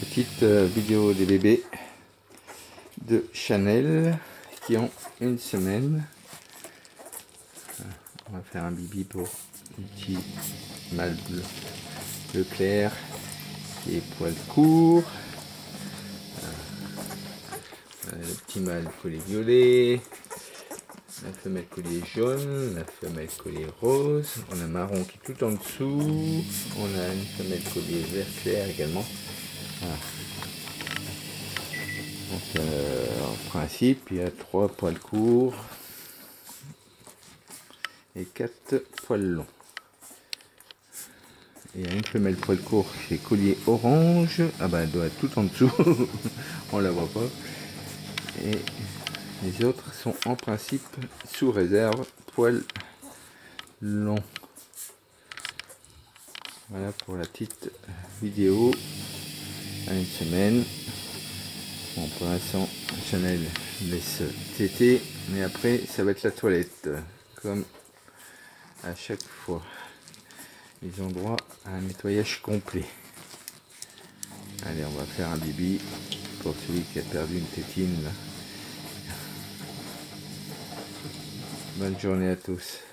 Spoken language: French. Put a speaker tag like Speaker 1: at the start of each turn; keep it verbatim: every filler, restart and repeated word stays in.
Speaker 1: Petite euh, vidéo des bébés de Chanel qui ont une semaine. On va faire un bibi pour le petit mâle bleu, bleu clair qui est poil court. Le petit mâle collier violet, la femelle collier jaune, la femelle collier rose. On a marron qui est tout en dessous. On a une femelle collier vert clair également. Voilà. Donc, euh, en principe, il y a trois poils courts et quatre poils longs. Il y a une femelle poil court qui est collier orange. Ah bah elle doit être tout en dessous. On la voit pas. Et les autres sont en principe sous réserve poils longs. Voilà pour la petite vidéo à une semaine. Bon, pour l'instant, Chanel laisse téter, mais après, ça va être la toilette, comme à chaque fois. Ils ont droit à un nettoyage complet. Allez, on va faire un bibi pour celui qui a perdu une tétine. Là. Bonne journée à tous.